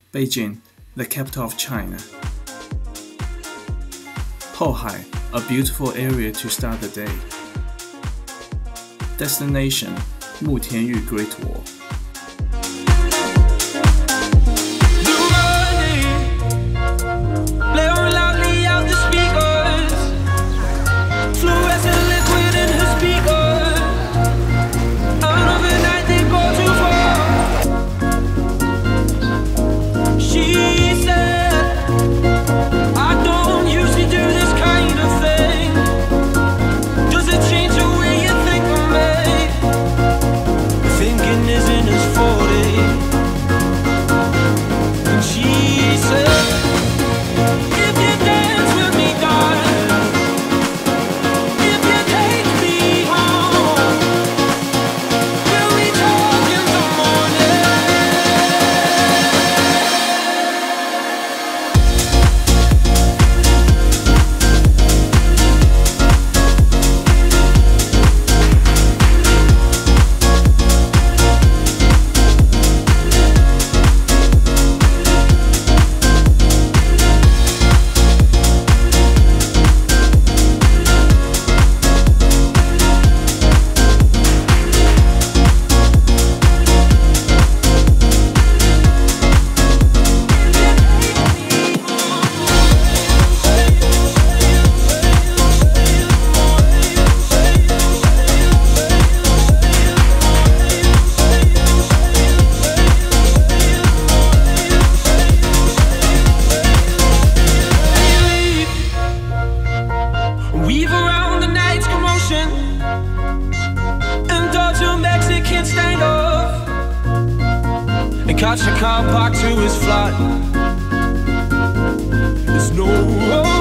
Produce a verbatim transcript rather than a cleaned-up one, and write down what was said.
Beijing, the capital of China. Houhai, a beautiful area to start the day. Destination, Mutianyu Great Wall. Weave around the night's commotion and dodge a Mexican standoff and catch a car parked to his flat. There's no